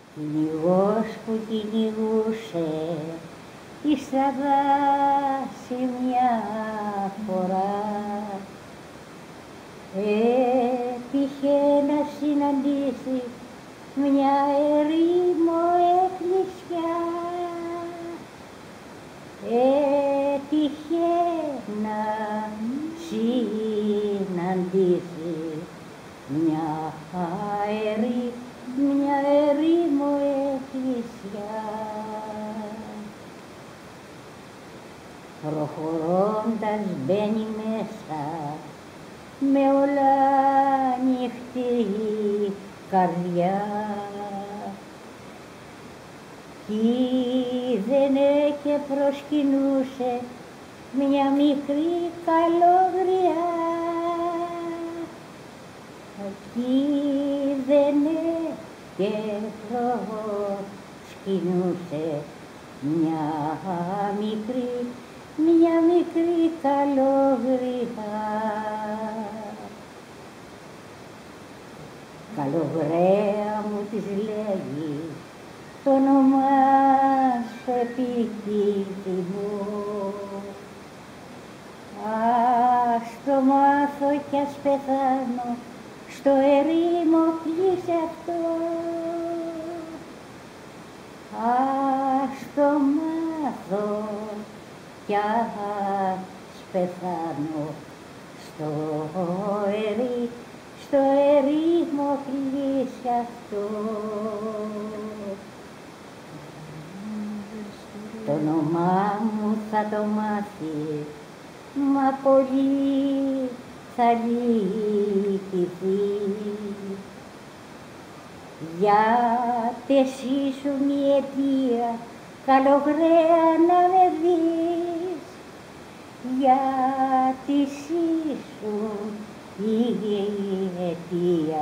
Κυνηγός που κυνηγούσε εις τα δάση μια φορά, έτυχε να συναντήσει μια ερήμο εκκλησιά. Έτυχε να συναντήσει μια ερήμο εκκλησιά. Προχωρώντας μπαίνει μέσα με όλα ανοιχτή καρδιά, κι είδαινε και προσκυνούσε μια μικρή καλόγρια, κι είδαινε και προσκυνούσε μια μικρή καλόγρια. Καλογραία μου της λέγει το όνομά σου επίτιμο, ας το μάθω κι ας πεθάνω στο ερήμο κλείσε αυτό. Ας το μάθω κι ας πεθάνω στο ερήμο κλείσε αυτό. Το όνομά μου θα το μάθει, μα πολύ θα λυπηθεί, γιατί εσύ σου η αιτία καλογραία να με δεις, γιατί εσύ σου η αιτία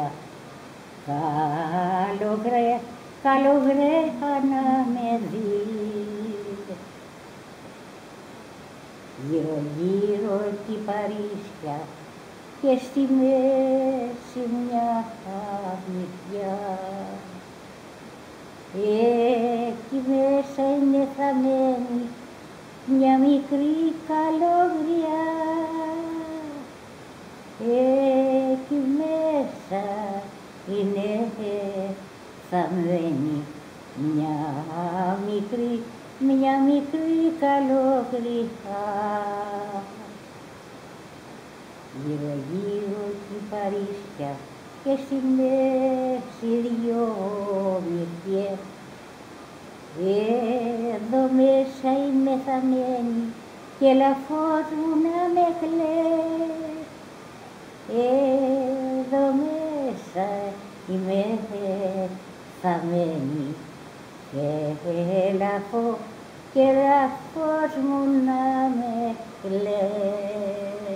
καλογραία να με δεις. Γύρω γύρω τη Παρίσια και στη μέση μια χαμηλιά, εκεί μέσα είναι θαμένη μια μικρή καλόγρια, εκεί μέσα είναι θαμένη μια μικρή καλόγρια. Γύρω γύρω την Παρίσια και στη μέση δυο μυρτιές, εδώ μέσα είμαι θαμένη και λαφός μου να με κλαις, εδώ μέσα είμαι θαμένη και λαφός μου να με κλαις.